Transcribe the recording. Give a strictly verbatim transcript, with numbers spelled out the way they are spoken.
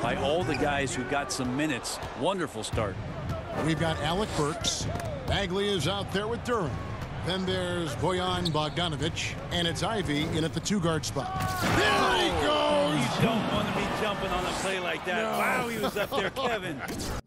by all the guys who got some minutes. Wonderful start. We've got Alec Burks. Bagley is out there with Durham. Then there's Bojan Bogdanovic, and it's Ivy in at the two-guard spot. There he goes! You don't want to be jumping on a play like that. No. Wow, he was up there, Kevin.